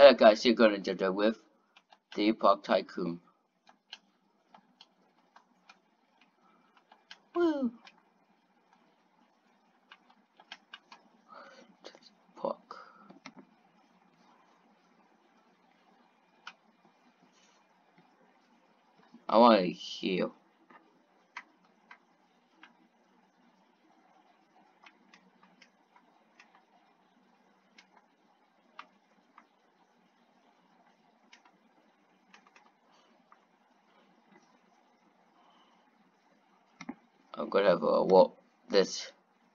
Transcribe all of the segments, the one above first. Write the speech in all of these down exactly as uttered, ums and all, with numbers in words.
Hello guys, you're gonna judge with the Park Tycoon. Woo! Park. I want to heal. I'm gonna have a what this.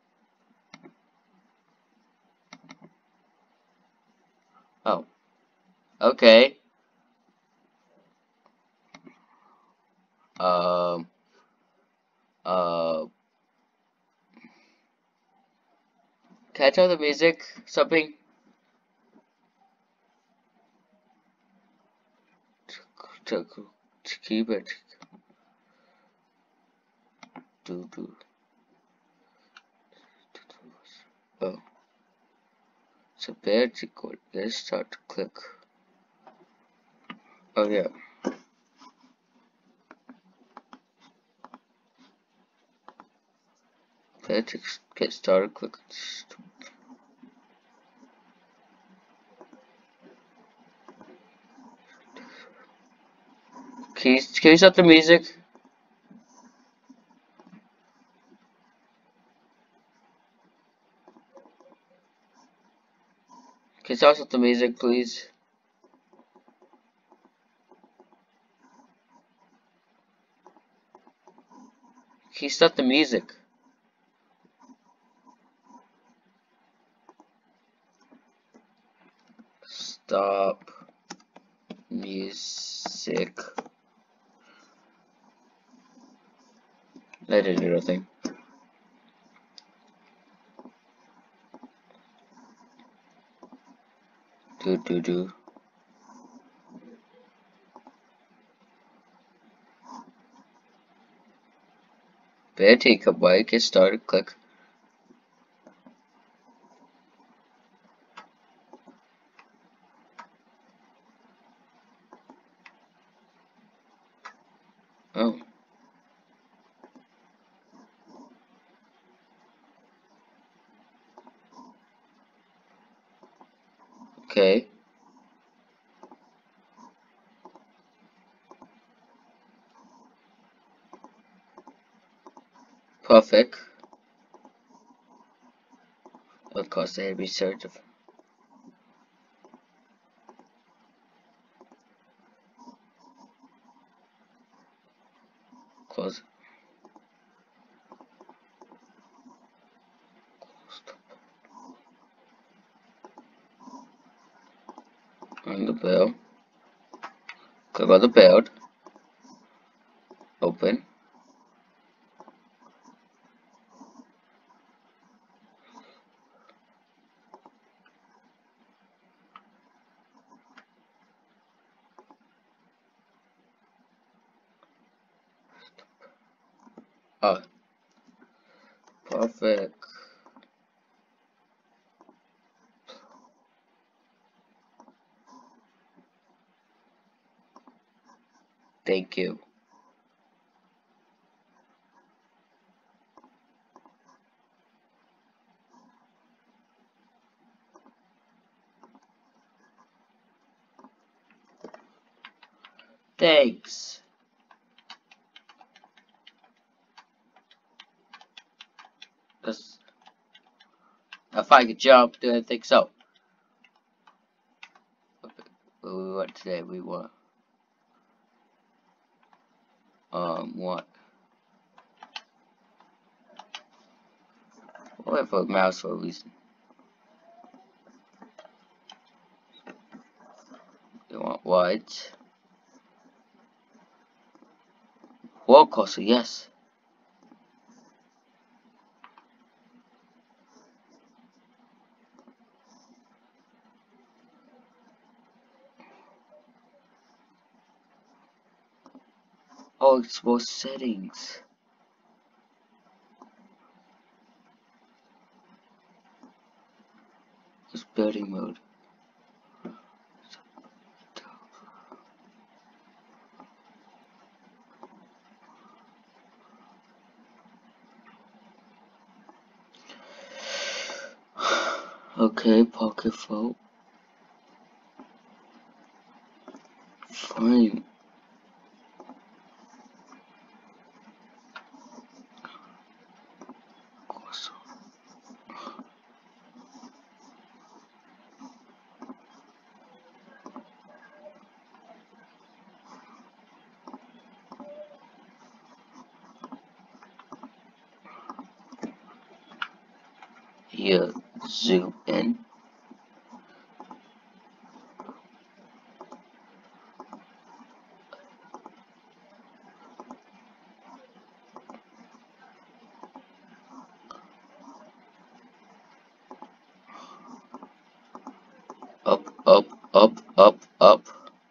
Oh, okay. Um. Uh. Can I tell the music something? To, to, to keep it. Do do. Oh. So very good. Let's start to click. Oh yeah. Let's get started. Click. Can you, can you stop the music? Can you stop the music, please? Can you stop the music? Stop music. Let it do nothing. Do do do. Better take a bite, get started, click. Oh. Okay. Perfect. Of course, they had research of. Close. On the bell. Click on the bell. Open. Oh. Perfect. Thank you. Thanks. Cause if I could jump, do I think so? What we want today? We want um what? We'll wait for a mouse for a reason. You want what? Wall coaster, yes. Oh, expose settings. It's building mode. Okay, pocket phone. Fine. Here, zoom in. Up, up, up, up, up.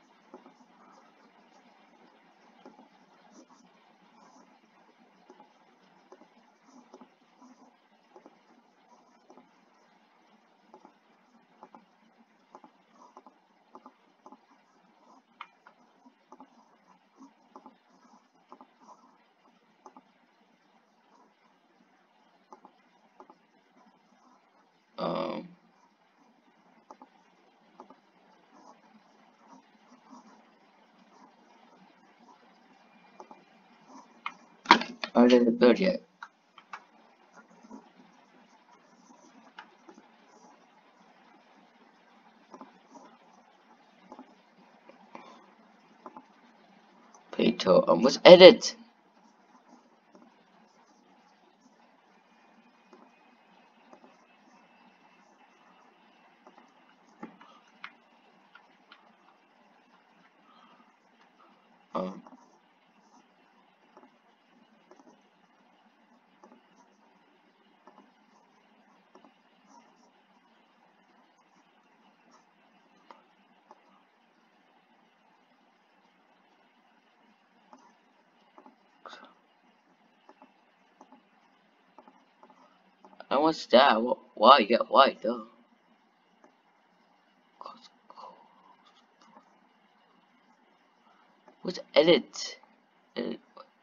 Um, I didn't build yet. Peter, I must edit. Um, and what's that? Wh- Why? Yeah, why though? What's edit? Edit.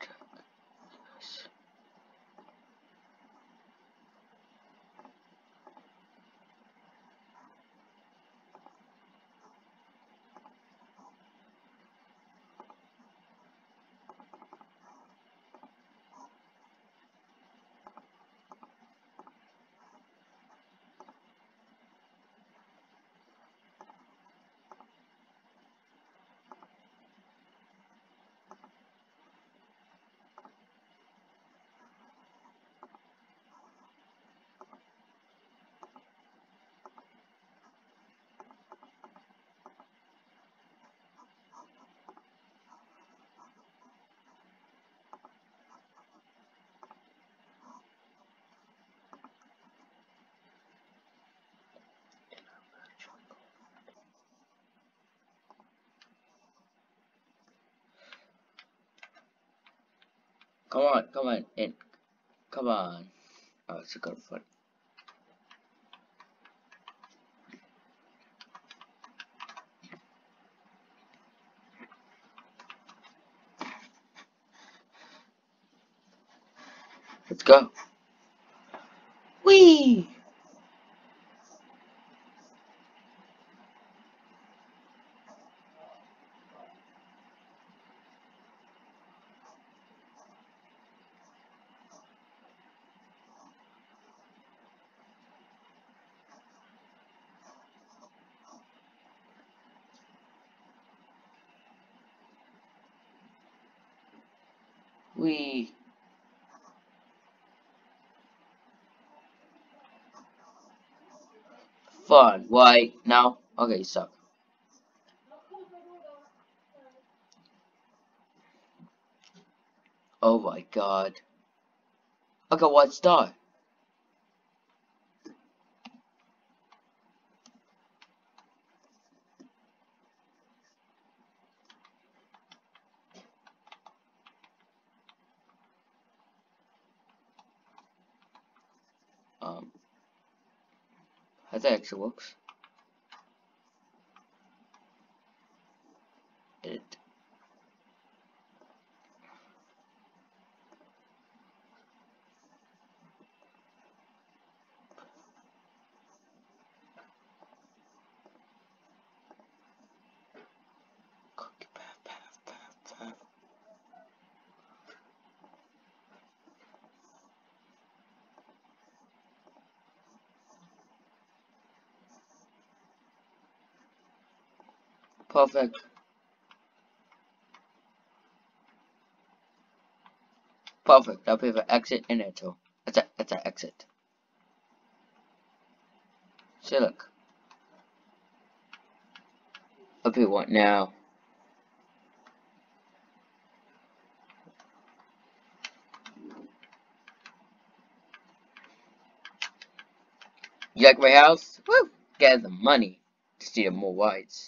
Come on, come on, in. Come on. Oh, it's a good fun. Let's go. Whee! Whee! Fun. Why? Now? Okay, stop. Oh my god. Okay, what's that? Um, how that actually works? Edit. Perfect. Perfect. I'll pay for exit and enter. That's a that's a exit. See, look. I'll pay what now? You like my house? Woo! Get the money. Just need more whites.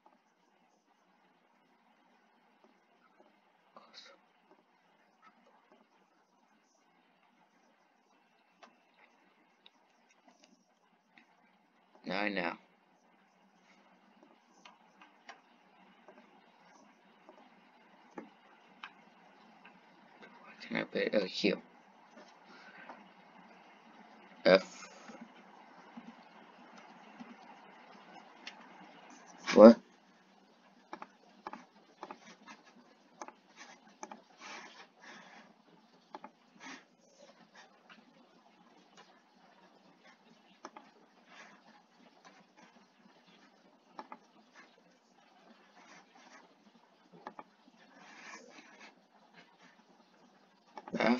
Now I know. Can I put it? Oh, here. F. What? F.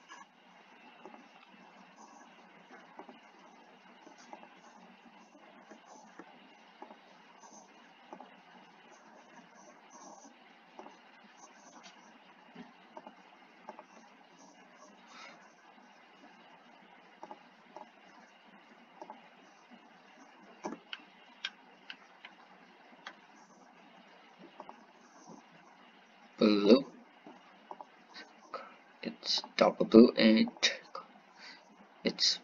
Blue. It's double blue and it's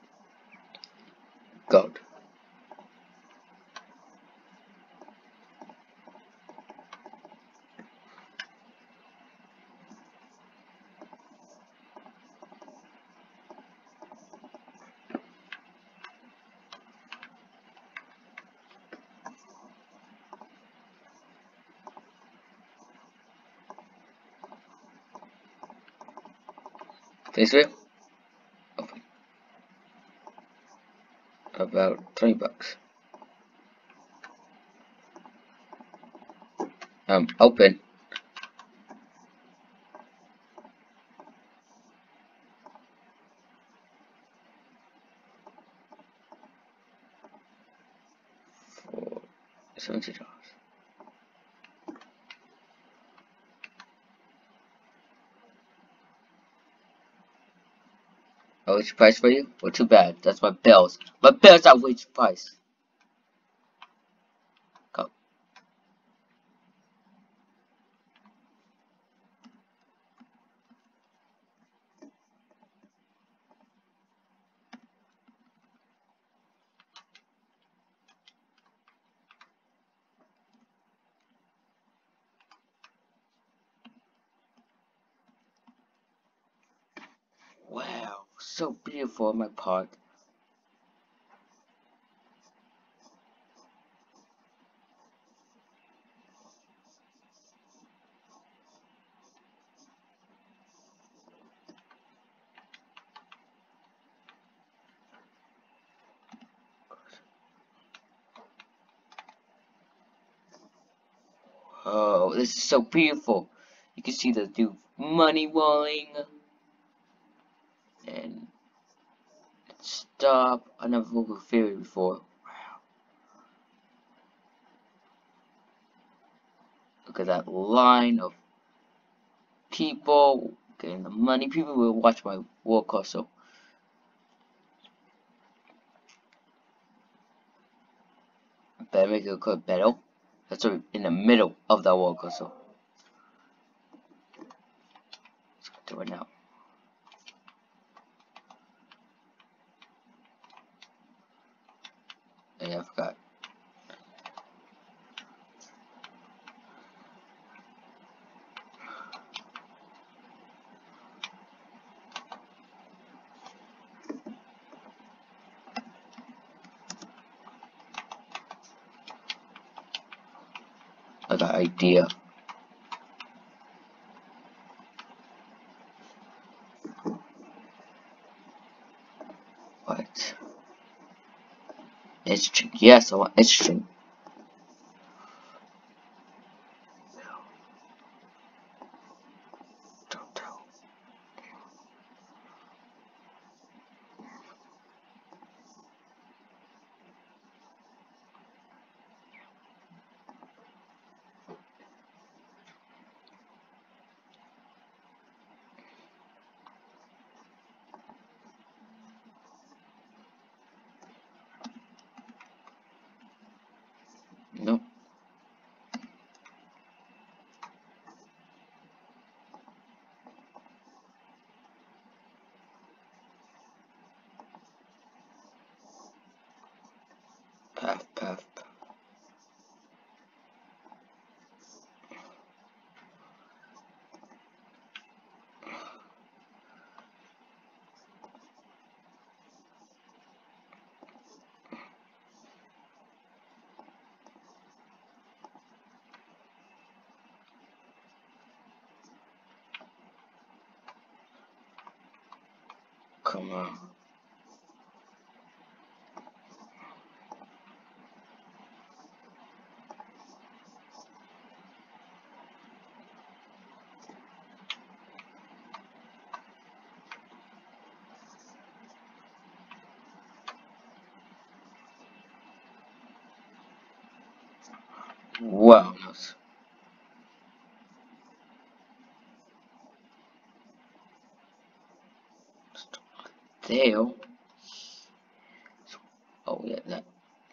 gold. Face wheel. Open. About twenty bucks. Um, open. For seventy dollars. Oh, which price for you? Well, too bad. That's my bills. My bills are which price? Go. Wow, so beautiful on my part. Oh, this is so beautiful. You can see the new money rolling and stop. I never looked at theory before. Wow. Look at that line of people getting the money. People will watch my roller coaster. Better make it look better. That's in the middle of the roller coaster. Let's do it now. Oh, yeah, I forgot. I got an idea. What? It's string. Yes, I want it's string. Path, path. Come on. Wow, nice. There. Oh yeah, that.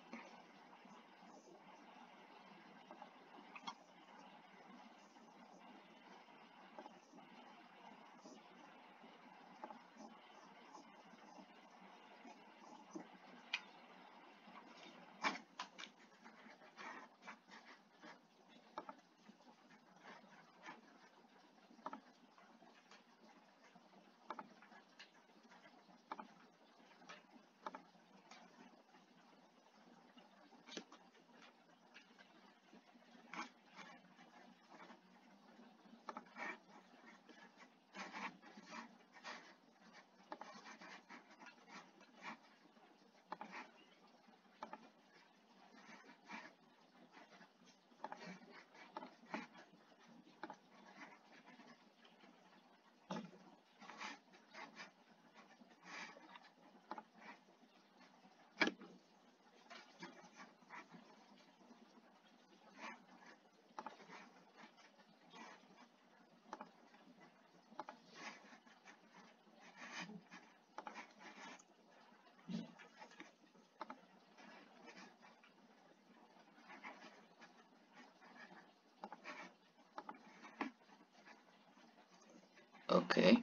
Okay.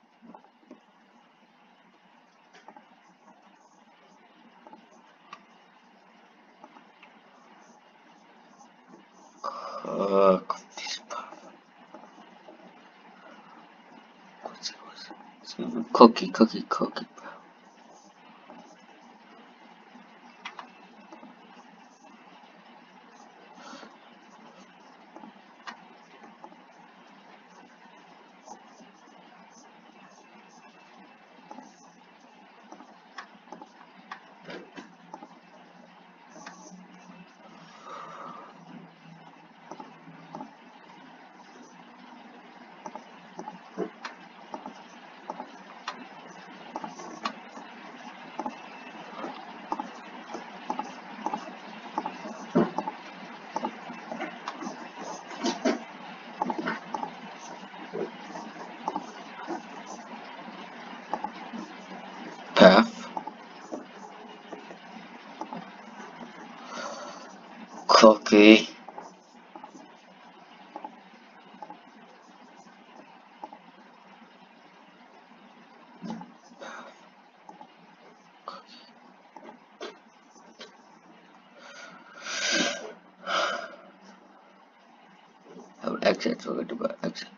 Cook this path. What's it? What's it? Cookie, cookie, cookie. Path. Cookie. I would exit, so we're going to go exit.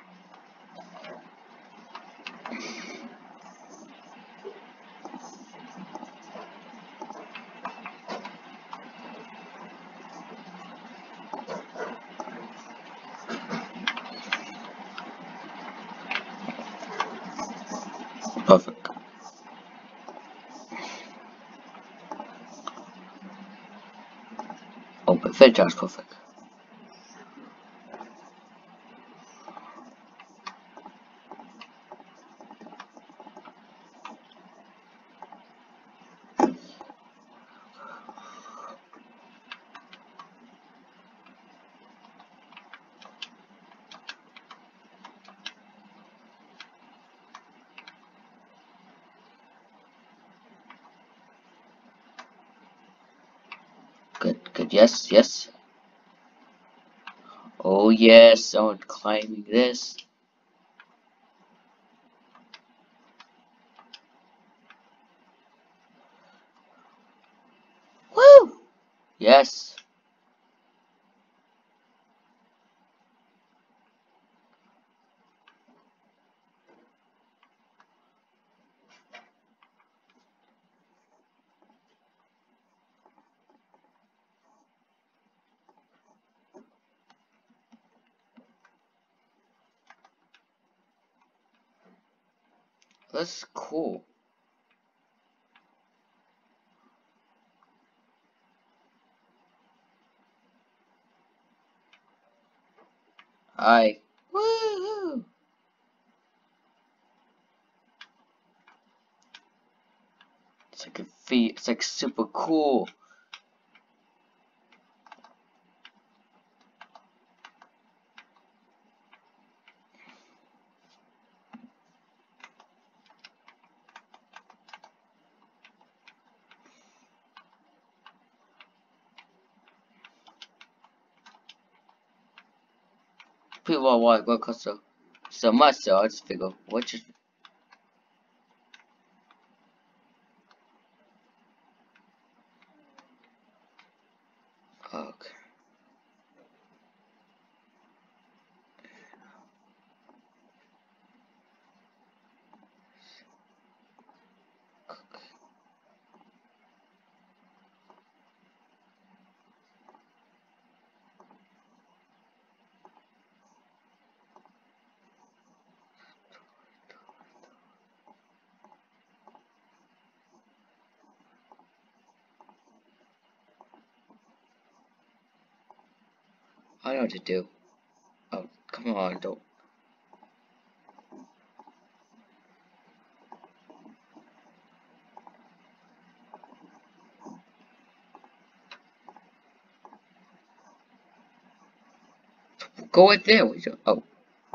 Perfect. Oh, perfect, that's perfect. Good, good, yes, yes. Oh yes, someone climbing this. Woo! Yes. That's cool. Hi. Woohoo! It's like a feat. It's like super cool. People are like, what costs so, so much, so I just figure, what just. Okay. I know what to do. Oh, come on, don't. Go right there. What you, oh.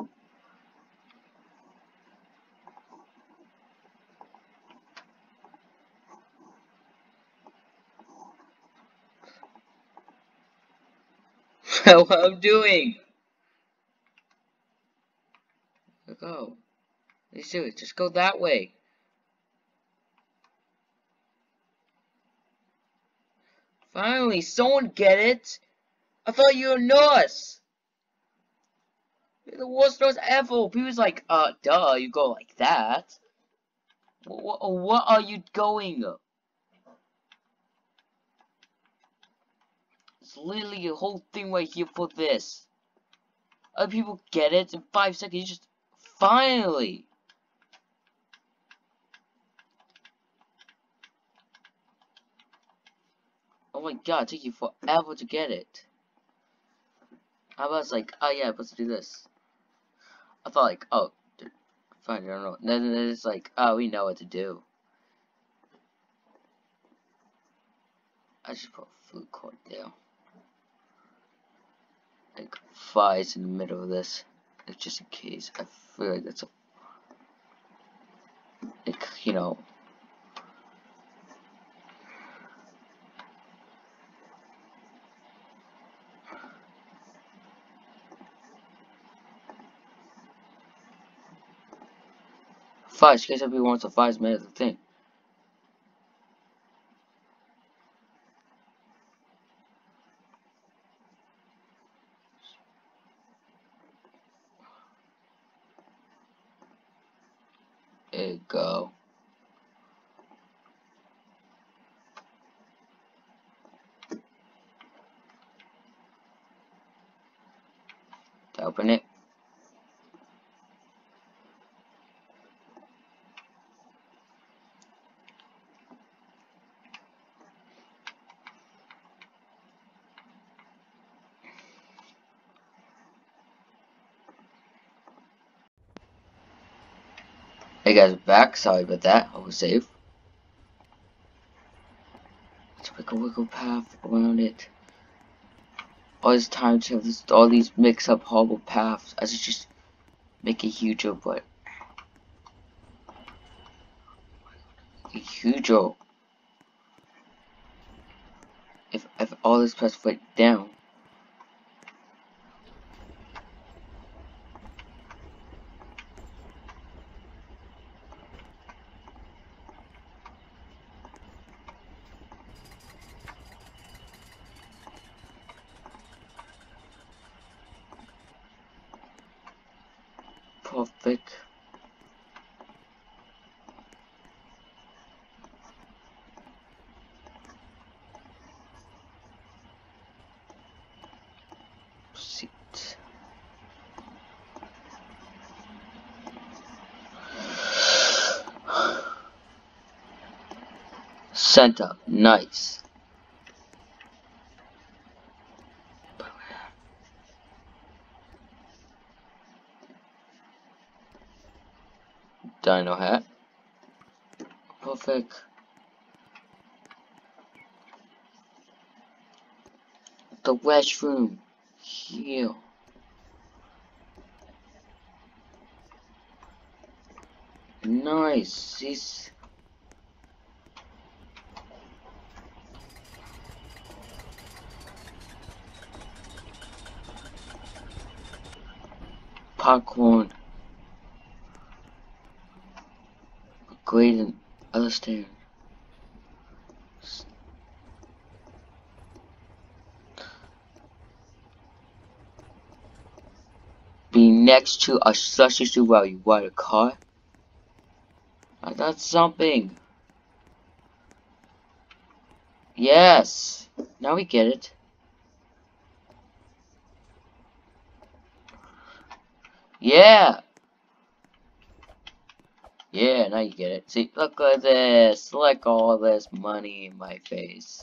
What I'm doing. Go. You serious? Just go that way. Finally, someone get it. I thought you were a nurse. You're the worst nurse ever. People's like, uh, duh, you go like that. What, what are you going? It's literally a whole thing right here for this. Other people get it in five seconds. You just finally. Oh my god, it took you forever to get it. I was like, oh yeah, let's do this. I thought like, oh, dude, fine, I don't know. Then it's like, oh, we know what to do. I should put a food court there. Like, fries in the middle of this. Like, just in case. I feel like that's a, like, you know. Fries, in case everyone wants a fries made of the thing. There you go. Open it. Hey guys, we're back. Sorry about that. I was safe. Let's make a wiggle path around it. All this time to have this, all these mix up horrible paths. I should just make a huger, but a huger. If if all this paths went down. Perfect. Seat. Center. Nice. Dino hat. Perfect. The restroom. Heal. Nice. He's popcorn. Great and other stairs. Be next to a substitute while you ride a car. Uh, that's something. Yes. Now we get it. Yeah. Yeah, now you get it. See, look at this. Look all this money in my face.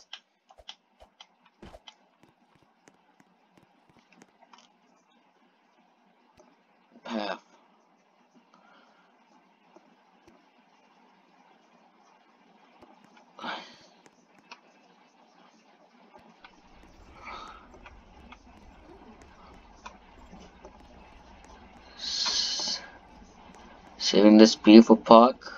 Path. Saving this beautiful park.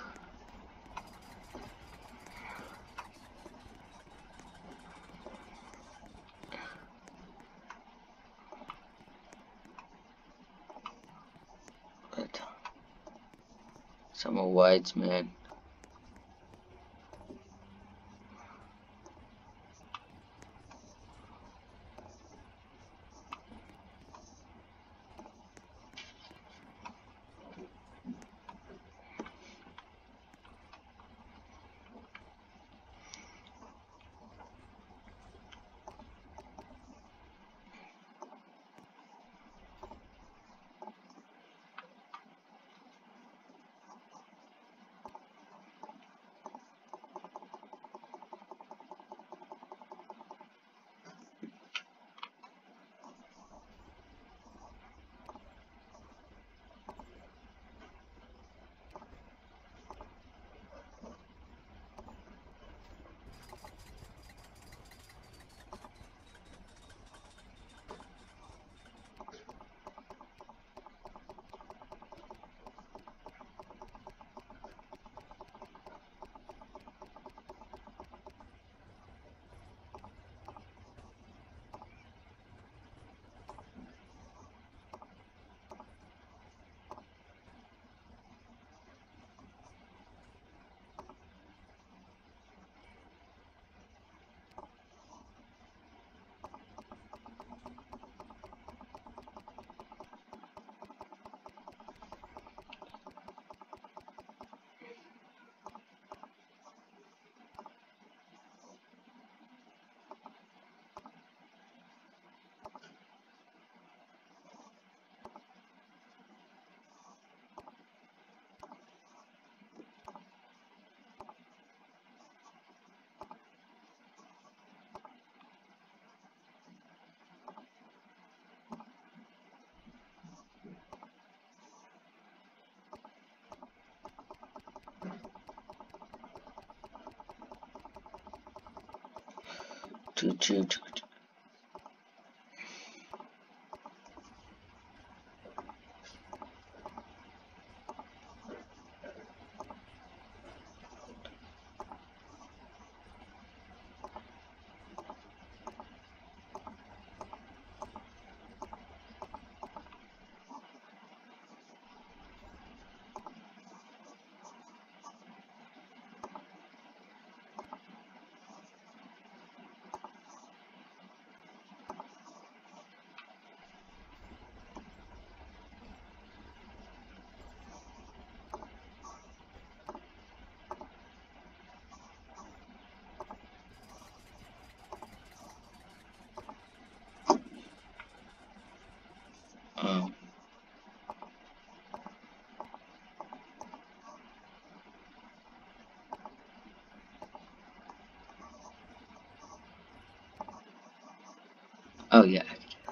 But summer whites, man. Choo choo choo. Oh yeah.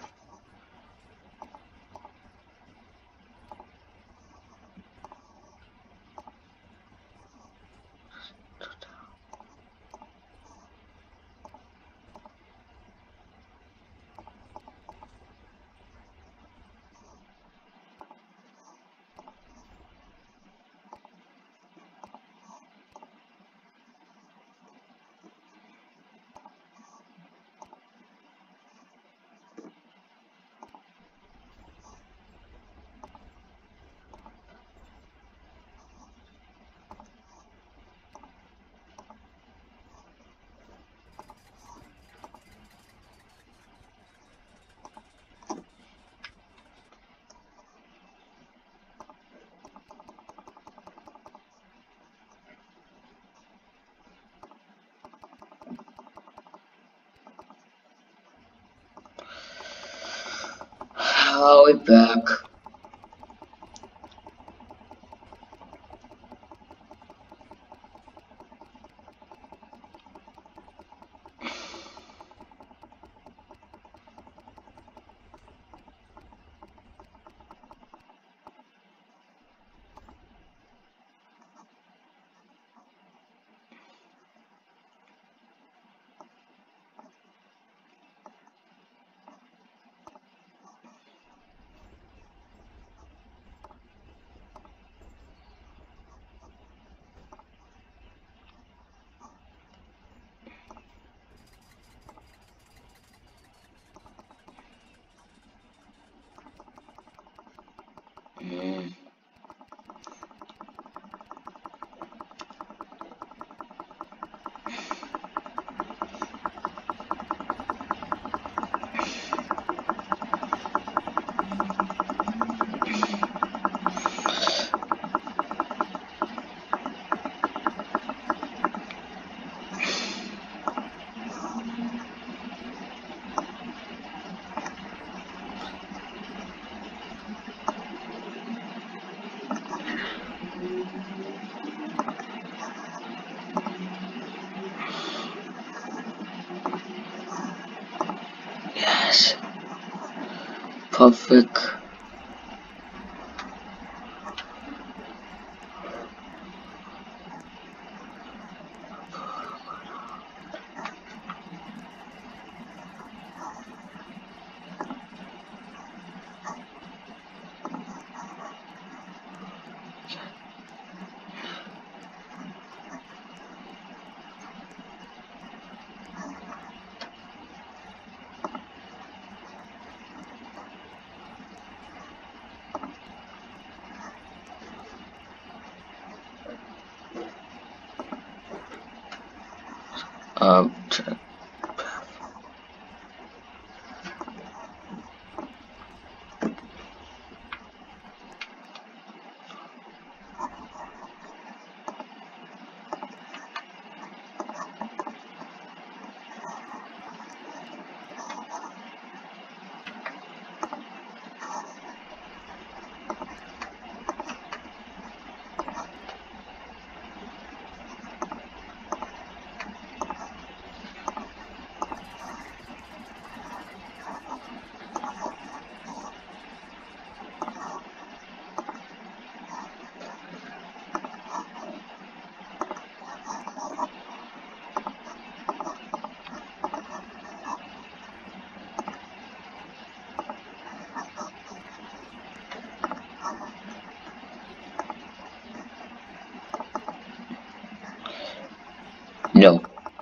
Oh, we're back. Mm. Yes. Perfect. Um. No.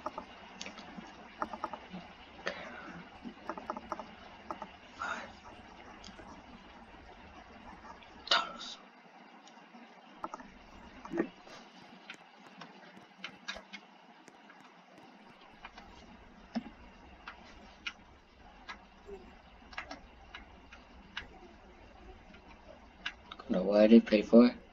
No, what I did pay for it?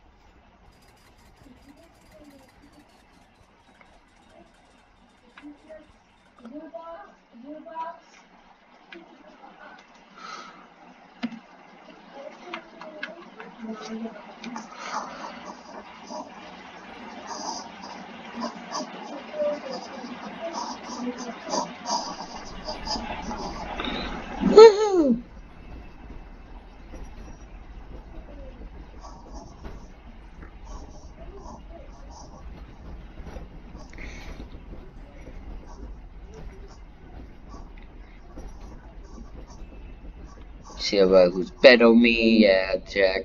See about who's better than me. Yeah, check.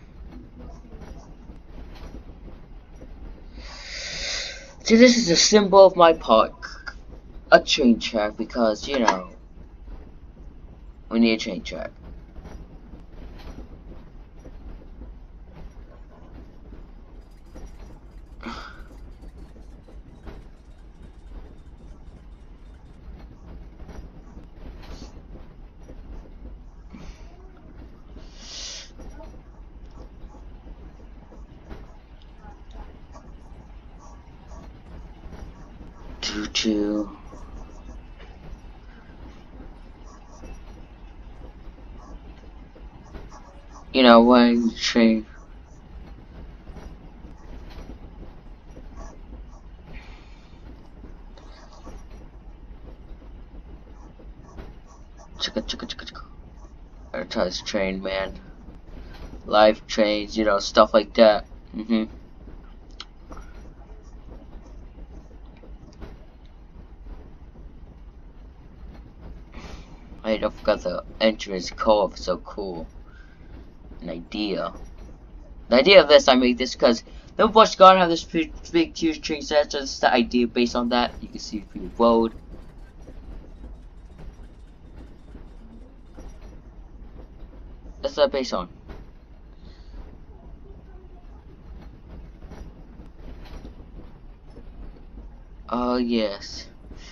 See, this is a symbol of my park. A train track, because, you know, we need a train track. Choo choo. You know, when train. Chicka chicka chicka chicka. Advertise train, man. Live trains, you know, stuff like that. Mm-hmm. I don't forget the entrance code, so cool. An idea. The idea of this, I made this because the Bush Garden have this big, big huge train set, so this is the idea based on that. You can see the road. That's that based on. Oh, yes.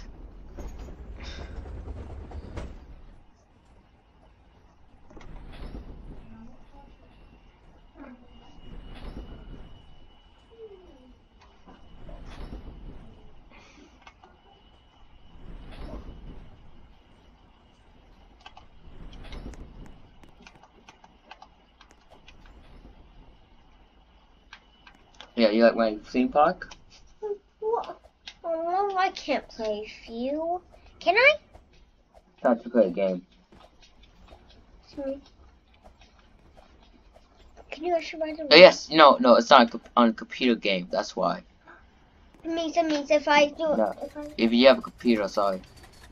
Yeah, you like my theme park? What? Oh, I can't play with you. Can I? Time to play a game. Hmm. Can you actually ride the Oh, yes, no, no, it's not on a computer game. That's why. It means it means if I do No, if I if you have a computer, sorry.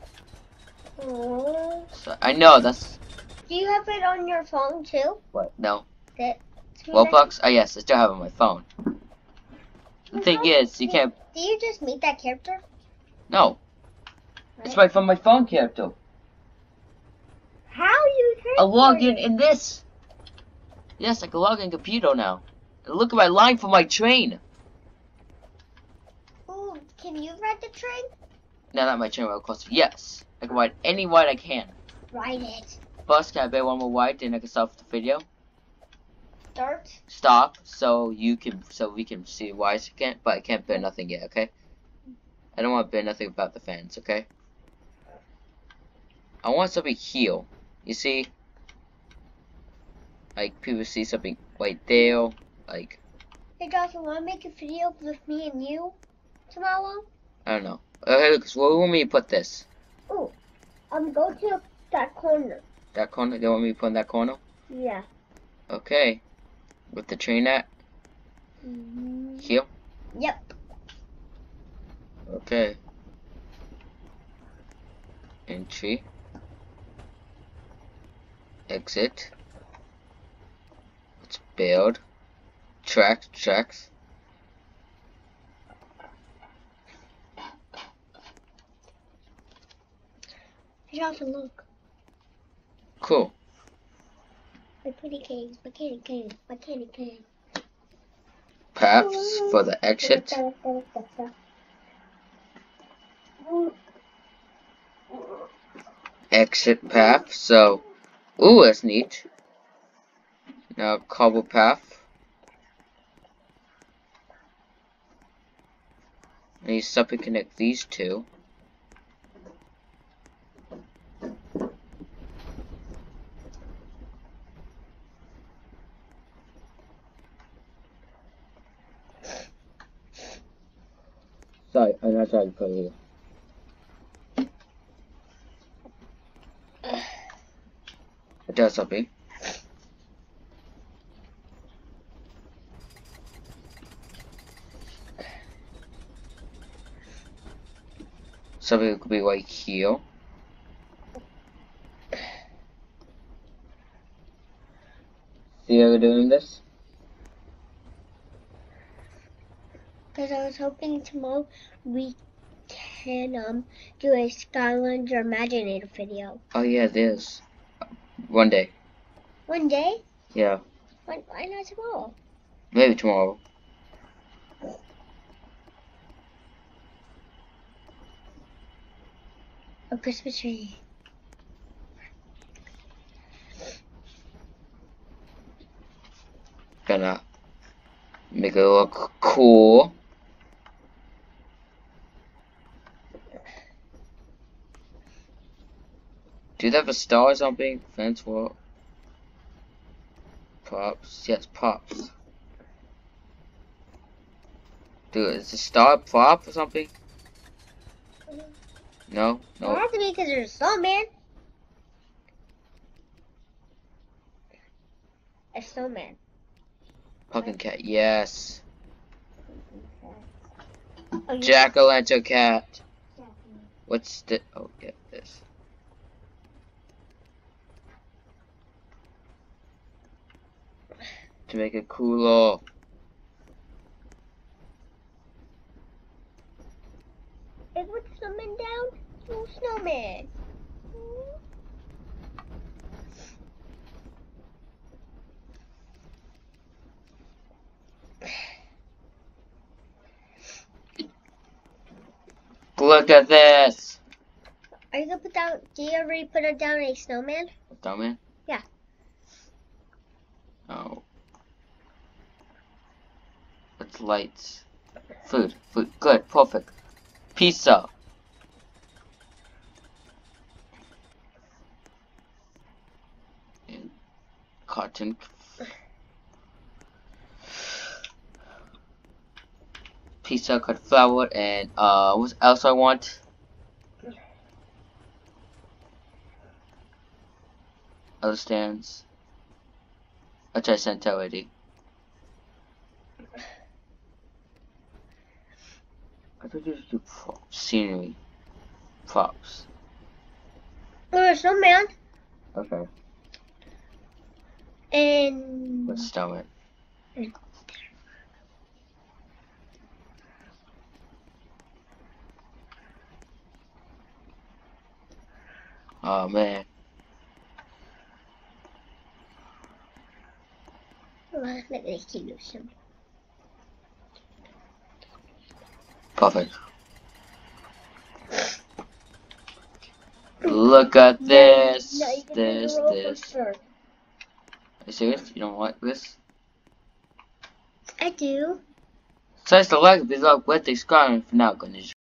oh. So, I know that's Do you have it on your phone too? what. No, That roblox. Oh yes, I still have it on my phone. The thing is, you can't. Do you just meet that character? No, Right. it's right from my phone character. How you I log in in this. Yes, I can log in computer now. And look at my line for my train. Ooh, can you ride the train? No, not my train. Of course, yes. I can ride any ride I can. Ride it. First, can I bet one more ride, then I can stop the video. Start. Stop, so you can, so we can see why I can't. But I can't bet nothing yet. Okay. I don't want to bet nothing about the fans. Okay. I want something here. You see, like people see something right there. Like Hey, Jocelyn, want to make a video with me and you tomorrow? I don't know. Okay, look, so where want me to put this? Ooh, um, go to that corner. That corner? They want me to put in that corner? Yeah. Okay. With the train at? Mm-hmm. Here? Yep. Okay. Entry. Exit. Let's build. Tracks, tracks. Hey, Jocelyn, look. Cool. My pretty cane, my candy cane, my candy cane. Paths for the exit. Exit path. So, ooh, that's neat. Now, cobble path. I need something to connect these two. Sorry, I'm not trying to play here. It does something. Something could be right here. still doing this? Because I was hoping tomorrow we can um do a Skylander Imaginator video. Oh yeah, it is. One day. One day? Yeah. Why, why not tomorrow? Maybe tomorrow. A Christmas tree. Gonna make it look cool. Do they have a star or something? Fence wall. Props. Yes, props. Dude, is the star a prop or something? No? It No. has to be because there's a snowman. A snowman. Pumpkin cat, yes. Oh, you Jack-o'-lantern cat. What's the... Oh, get this. To make it cooler. Hey, what's snowman down? No snowman. Look at this. Are you gonna put down? Do you already put it down a snowman? Snowman? Yeah. Oh. It's lights. Food. Food. Good. Perfect. Pizza. And cotton. Pizza, cut flour, and uh, what else I want? Other stands. Which I sent already. I thought you should do props. Scenery. Props. Oh, a snowman. Okay. And. Let's start it. Oh man. Well, let me keep you some. Perfect. Look at this. No, you can This. do the This. roller Are you serious? You don't like this? I do. Size the like, below, with the subscribe for now. Gonna